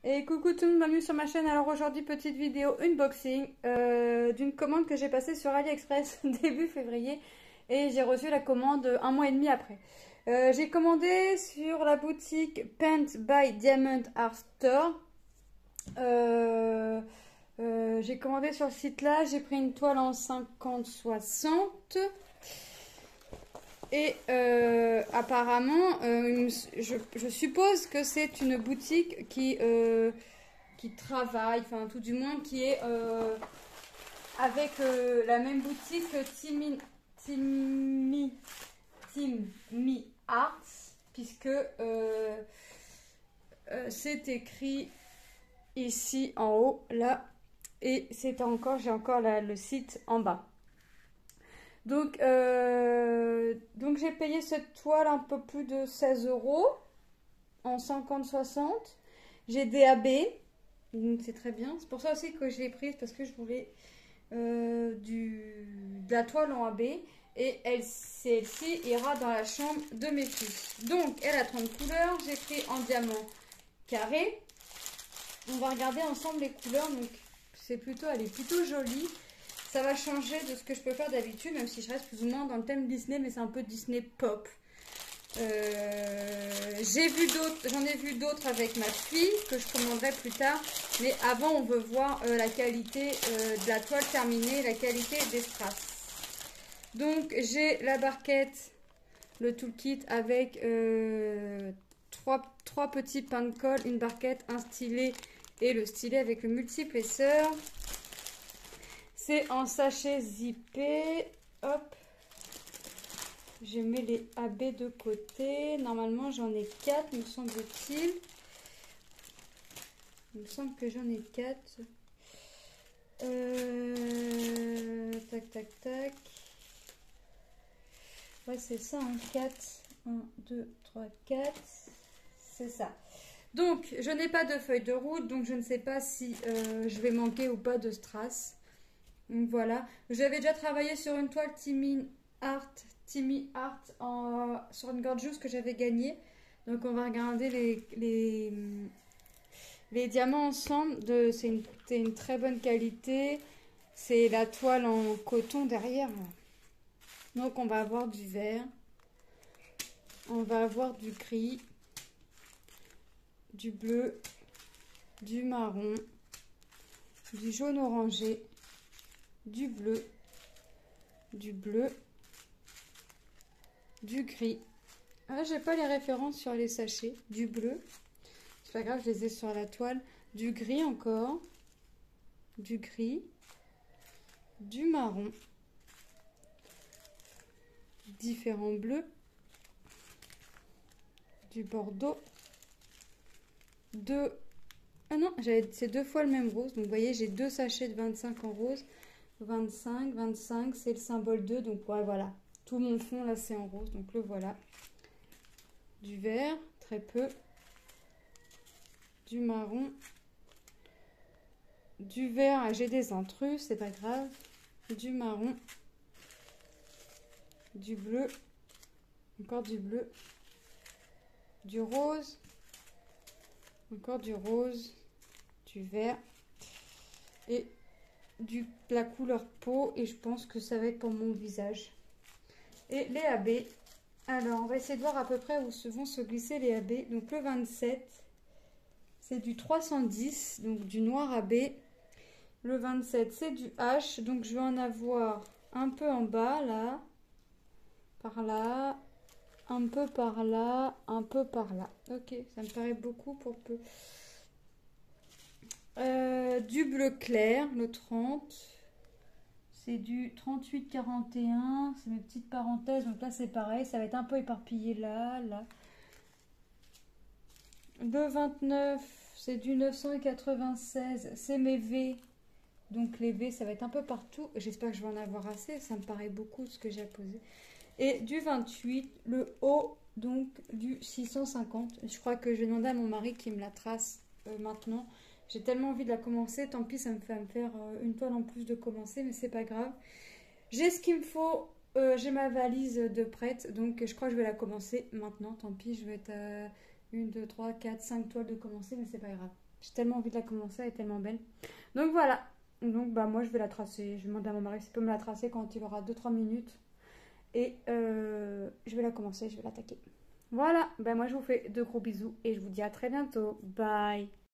Et coucou tout le monde, bienvenue sur ma chaîne. Alors aujourd'hui, petite vidéo unboxing d'une commande que j'ai passée sur AliExpress début février. Et j'ai reçu la commande un mois et demi après. J'ai commandé sur la boutique Paint by Diamond Art Store. J'ai commandé sur ce site là, j'ai pris une toile en 50-60. Et apparemment, je suppose que c'est une boutique qui travaille, enfin tout du moins qui est avec la même boutique que Team Me Arts, puisque c'est écrit ici en haut, là, et c'est encore, j'ai encore le site en bas. Donc j'ai payé cette toile un peu plus de 16 € en 50-60. J'ai DAB, donc c'est très bien. C'est pour ça aussi que je l'ai prise, parce que je voulais de la toile en AB. Et celle-ci ira dans la chambre de mes fils. Donc elle a 30 couleurs. J'ai pris en diamant carré. On va regarder ensemble les couleurs. Donc elle est plutôt jolie. Ça va changer de ce que je peux faire d'habitude, même si je reste plus ou moins dans le thème Disney, mais c'est un peu Disney pop. J'en ai vu d'autres avec ma fille que je commanderai plus tard. Mais avant, on veut voir la qualité de la toile terminée, la qualité des strass. Donc j'ai la barquette, le toolkit avec trois petits pains de colle, une barquette, un stylet et le stylet avec le multi-épaisseur. C'est en sachet zippé. Hop. Je mets les AB de côté. Normalement, j'en ai 4, me semble-t-il. Il me semble que j'en ai 4. Tac, tac, tac. Ouais, c'est ça, hein, 4. 1, 2, 3, 4. C'est ça. Donc, je n'ai pas de feuille de route, donc je ne sais pas si je vais manquer ou pas de strass. Donc voilà, j'avais déjà travaillé sur une toile Timmy Art sur une gorgeous que j'avais gagnée. Donc on va regarder les diamants ensemble. C'est une très bonne qualité. C'est la toile en coton derrière. Donc on va avoir du vert, on va avoir du gris, du bleu, du marron, du jaune orangé, du bleu, du gris. Ah, j'ai pas les références sur les sachets. Du bleu, c'est pas grave, je les ai sur la toile. Du gris encore, du gris, du marron, différents bleus, du bordeaux, ah non, c'est 2 fois le même rose. Donc vous voyez, j'ai 2 sachets de 25 en rose. 25, c'est le symbole 2, donc ouais, voilà, tout mon fond là c'est en rose, donc le voilà. Du vert, très peu, du marron, du vert, j'ai des intrus, c'est pas grave, du marron, du bleu, encore du bleu, du rose, encore du rose, du vert et la couleur peau, et je pense que ça va être pour mon visage. Et les AB, alors on va essayer de voir à peu près où vont se glisser les AB. Donc le 27, c'est du 310, donc du noir AB. Le 27, c'est du H, donc je vais en avoir un peu en bas là, par là, un peu par là, un peu par là. Ok, ça me paraît beaucoup pour peu. Du bleu clair, le 30, c'est du 38-41, c'est mes petites parenthèses, donc là c'est pareil, ça va être un peu éparpillé là. Le 29, c'est du 996, c'est mes V, donc les V ça va être un peu partout, j'espère que je vais en avoir assez, ça me paraît beaucoup ce que j'ai posé. Et du 28, le haut, donc du 650, je crois que je vais demander à mon mari qui me la trace maintenant. J'ai tellement envie de la commencer, tant pis, ça me fait faire une toile en plus de commencer, mais c'est pas grave. J'ai ce qu'il me faut, j'ai ma valise de prête, donc je crois que je vais la commencer maintenant, tant pis, je vais être 1, 2, 3, 4, 5 toiles de commencer, mais c'est pas grave. J'ai tellement envie de la commencer, elle est tellement belle. Donc voilà. Donc bah moi je vais la tracer. Je vais demander à mon mari s'il peut me la tracer quand il aura 2-3 minutes. Et je vais la commencer, je vais l'attaquer. Voilà, ben moi je vous fais de gros bisous et je vous dis à très bientôt. Bye.